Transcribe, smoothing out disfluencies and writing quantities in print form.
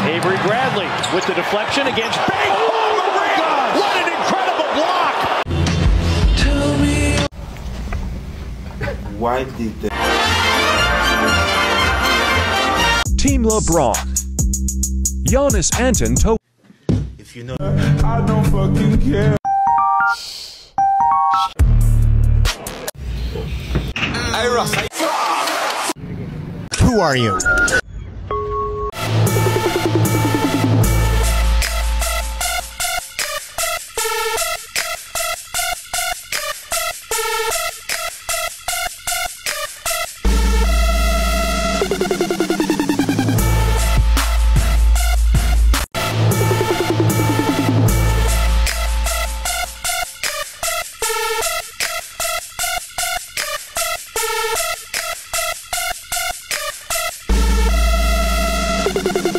Avery Bradley with the deflection against Bang! Oh, Morant! What an incredible block! Why did they? Team LeBron. Giannis Antetokounmpo. If you know, I don't fucking care. Hey, Ross. Who are you? You